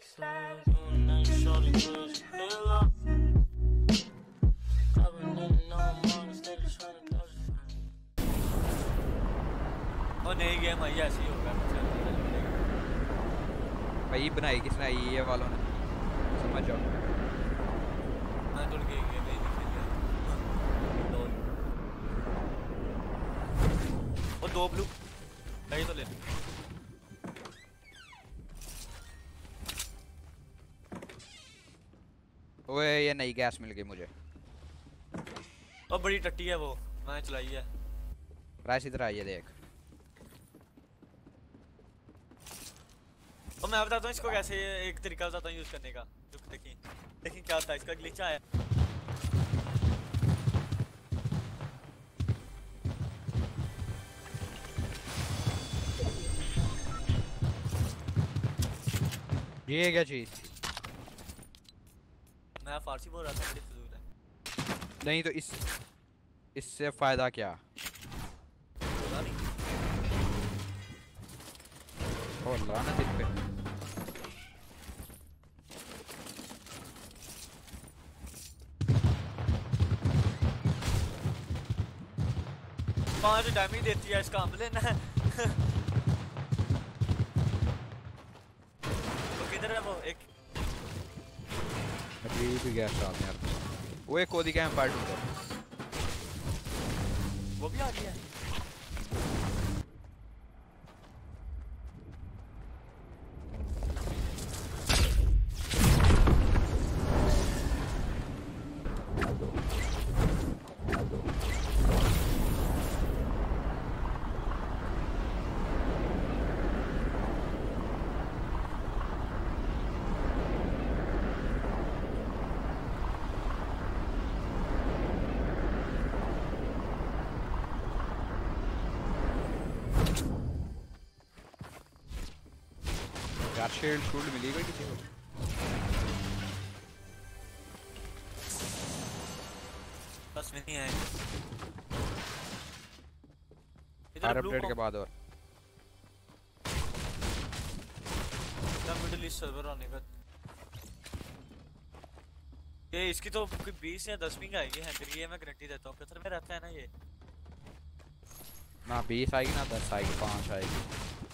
और नई गेम आई ऐसी होगा भाई बनाई किसने आई ये वालों ने समझ जाओ। मैं तो गेम ही नहीं खेली और दो ब्लू नहीं तो ले ओए ये नई गैस मिल गई मुझे। और बड़ी टट्टी है वो मैंने चलाई है। प्राइस इधर आई है देख। और मैं बताता हूँ इसको कैसे एक तरीका बताता हूँ यूज करने का। देखिए देखिए क्या होता है इसका ग्लिच आया। ये क्या चीज थी? मैं फारसी बोल रहा था बड़ी फजूल है। नहीं तो इससे फायदा क्या? पता नहीं। ओ लानत इन पे। पांच डैमेज देती है इसका हम लेना है। तो किधर है वो एक अभी भी गैस साथ में यार। वो एक कोदी कैंप पार्ट में वो भी आ गया है। शील्ड शूल्ड मिली कोई किसी को? बस में नहीं आए हर अपडेट के बाद। और मिडिल ईस्ट सर्वर आने का ये इसकी तो 20 या 10 पिंग आएगी हैंकर ये मैं गारंटी देता हूँ। कतर में रहता है ना ये ना 20 आएगी ना 10 आएगी 5 आएगी।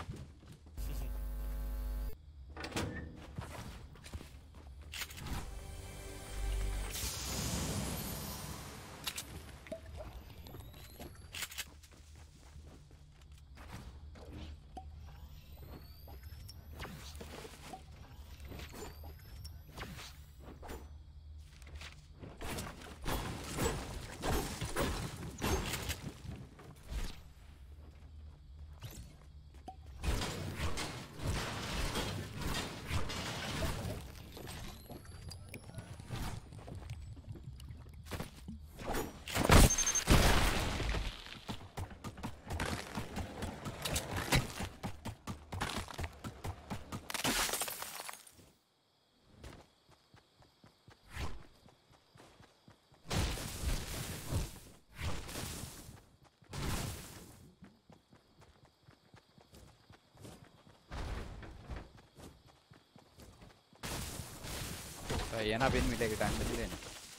ये ना पिन मिलेगी टाइम पे लेना।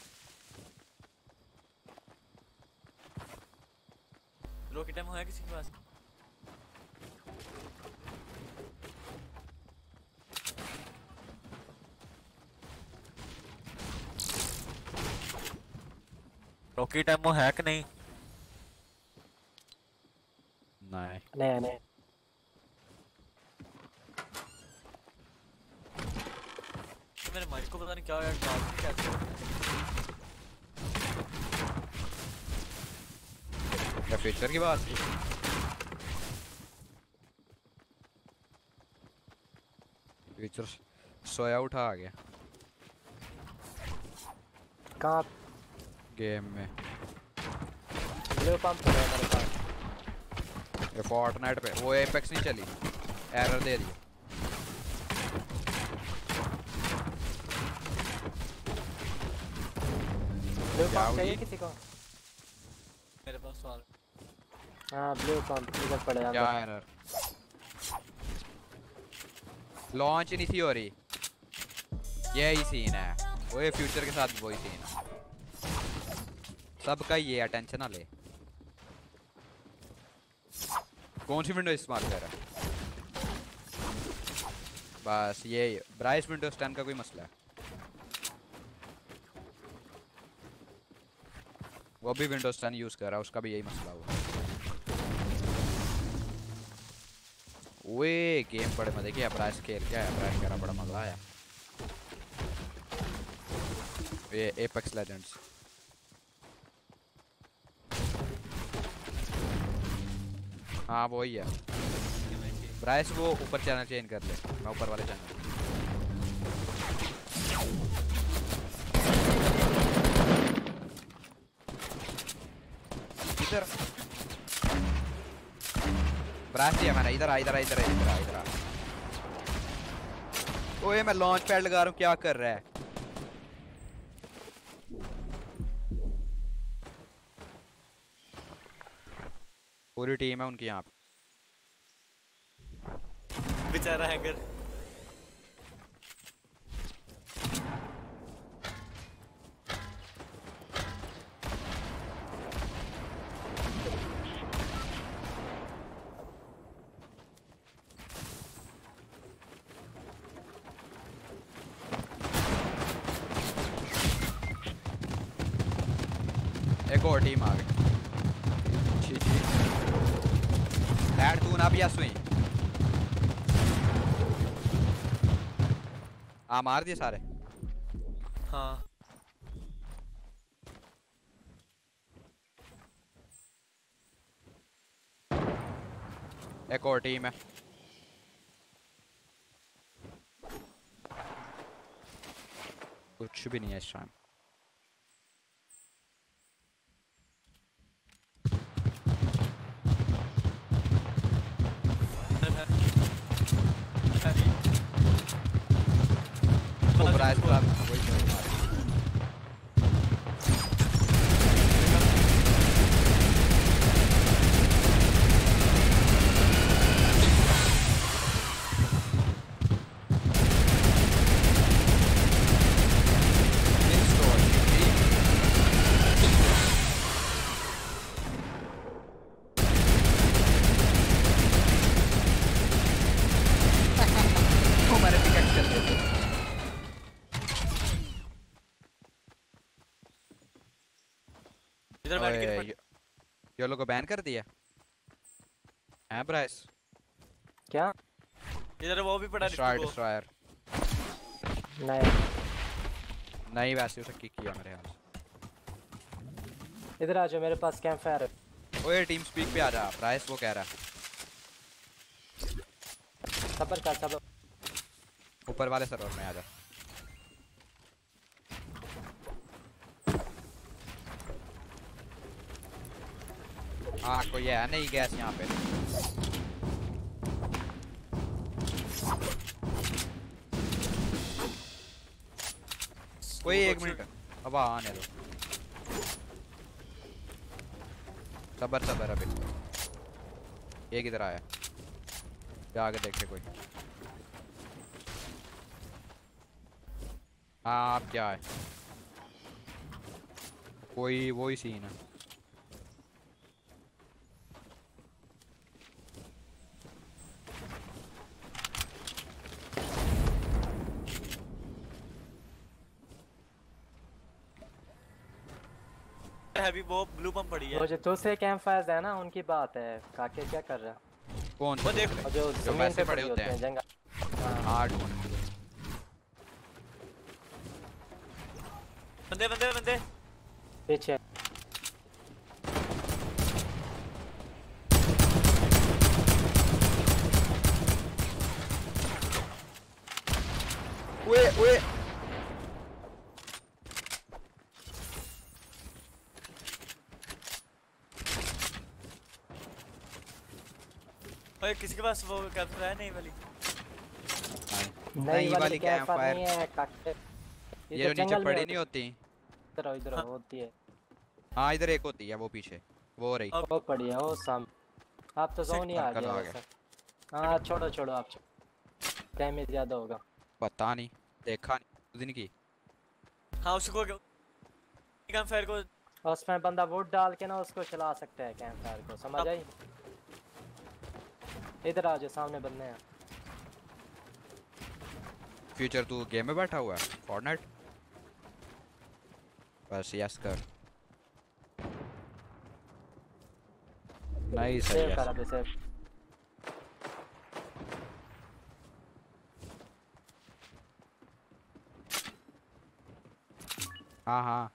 रॉकेट टाइम है किसी के पास? रॉकेट टाइम है कि नहीं? नहीं नहीं मेरे माइक को पता नहीं क्या यार क्या फीचर की बात? फीचर सोया उठा आ गया कहाँ गेम में। ब्लू पंप है मेरे पास। ये फोर्टनाइट पे वो एपेक्स नहीं चली एरर दे दी। ब्लू पंप चाहिए किसी को? मेरे पास सवाल। हाँ ब्लू पंप इधर पड़े क्या एरर? लॉन्च नहीं थी हो रही। यही सीन है, वो फ्यूचर के साथ भी वही सीन है, सबका ये है, टेंशन ना ले। कौन सी विंडो इस्तेमाल कर रहा है? बस ये ब्राइस विंडोज 10 का कोई मसला है, वो भी विंडोज 10 यूज कर रहा है, उसका भी यही मसला हुआ। ओए गेम बड़े मजे की है, ब्राइस खेल क्या है, ब्राइस करा बड़ा मजा आया। ये एपेक्स लेजेंड्स हाँ वही है ब्राइस, वो ऊपर चैनल चेंज कर ले, मैं ऊपर वाले चैनल। इधर ब्राइस दिया मैंने, इधर आ इधर आ इधर आ इधर आ इधर आ। ओए मैं लॉन्च पैड लगा रहा हूँ, क्या कर रहा है? पूरी टीम है उनकी यहाँ पे, बेचारा हैकर। एक और टीम आ गई। लैंड तू ना भी सुई आ मार दिए सारे। हाँ एक और टीम है, कुछ भी नहीं है इस टाइम। ब्राइस वही मारे। ये लोग को बैन कर दिया है ब्राइस। क्या इधर वो भी पड़ा डिस्ट्रॉयर नहीं नहीं, वैसे उसे किक किया मेरे ख्याल से। इधर आ जाओ, मेरे पास कैंप फायर है। ओए टीम स्पीक पे आ जा, ब्राइस वो कह रहा है। सबर कर सबर, ऊपर वाले सर्वर में आ जा। हाँ कोई है नहीं गैस यहाँ पे। कोई 1 मिनट अब आने दो, सबर सबर अभी। ये किधर आया, जाके देखते कोई। हाँ आप क्या है, कोई वही सीन है। हैवी वो ब्लू पंप पड़ी है। वो जो दूसरे कैंप फायर्स है ना, उनकी बात है। काके क्या कर रहा है? कौन वो देख जो जमीन पे पड़े होते हैं जंगल। हाँ बंदे बंदे बंदे पीछे। ओए ओए ओए किसी के पास वो कैप्चर है नहीं वाली? नहीं वाली कैंप फायर नहीं है काके। ये जो नीचे पड़ी नहीं होती, इधर होती है। हाँ इधर एक होती है, वो पीछे वो रही। वो पड़ी है वो सामने। आप तो जोन ही आ गए। हाँ छोड़ो छोड़ो, आप डैमेज ज्यादा होगा। पता नहीं, देखा नहीं। दिन की हाँ उसको कैंप फायर को उसमें बंदा वुड डाल के ना उसको चला सकता है कैंप फायर को, समझ आई? इधर आ जाओ, सामने बंदे हैं। फ्यूचर तू गेम में बैठा हुआ है फॉर्टनाइट? बस यस कर। नाइस है सेव यस। कर अभी सेव। हाँ हाँ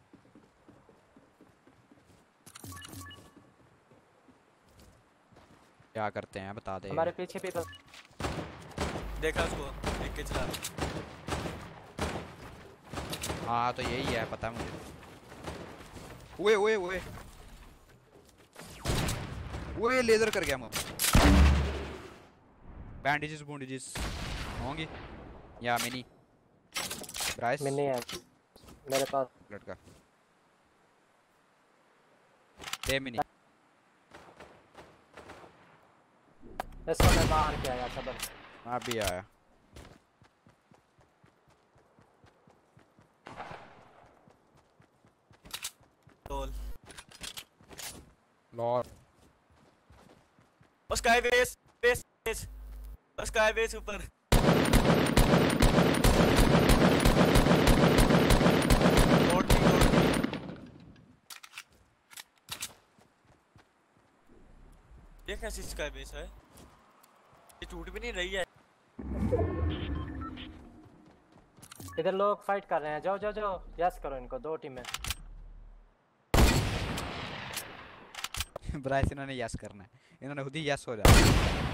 क्या करते हैं बता दे। हमारे पीछे भी देखा उसको देख के चला। हाँ तो यही है पता है मुझे। ओए ओए ओए ओए लेजर कर गया मुझे। बैंडेजेस बूंडेजेस होंगी या मिनी ब्राइस? मिनी है मेरे पास। लड़का दे मिनी। इसको मैं बाहर के आया सबर। हाँ भी आया। टोल लॉर्ड और स्काई बेस बेस बेस और स्काई बेस ऊपर। ये कैसी स्काई बेस है? ये टूट भी नहीं रही है। इधर लोग फाइट कर रहे हैं, जाओ जाओ जाओ यस करो इनको, 2 टीमें। ब्राइस इन्होंने यस करना है, इन्होंने खुद ही यस हो जाना।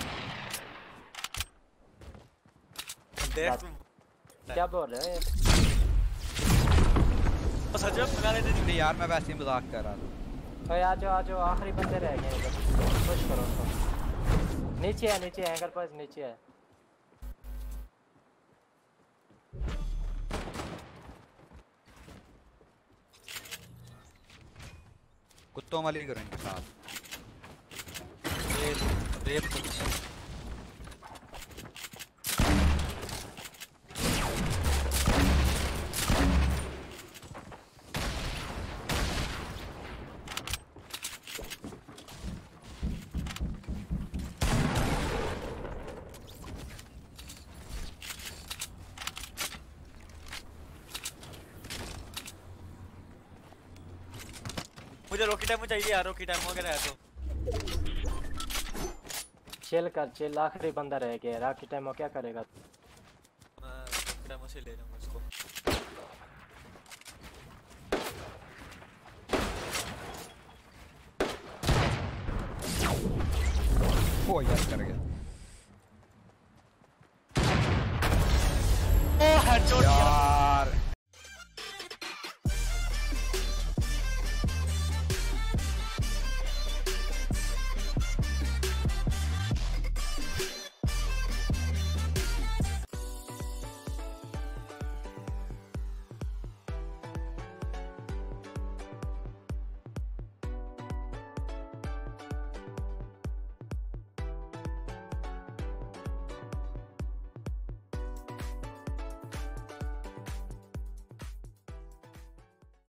देख क्या बोल रहे हो ये? सच में भगा लेते नहीं यार मैं वैसे ही मजाक कर रहा था। ओए आ जाओ आखिरी बंदे रह गए इधर, पुश करो उनको। नीचे है एंकर पास नीचे है। कुत्तों वाली करो इनके साथ। रेप मुझे रॉकी टाइम चाहिए यार। रॉकी टाइम वगैरह है तो चिल आखिरी बंदा रह गया। रॉकी टाइम क्या करेगा? मैं टाइम से ले लूंगा इसको। ओ यस कर गया। Oh headshot.